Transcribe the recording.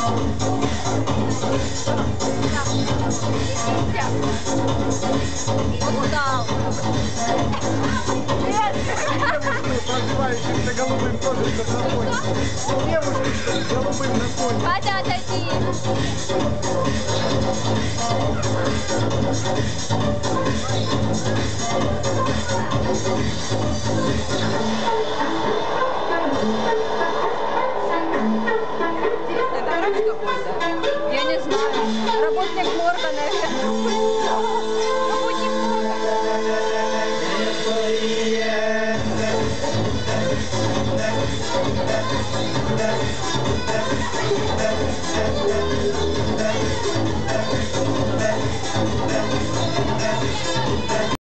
Развивающимся голубым тоже на фоне. Девушки с голубым на фоне. Катя, отойди.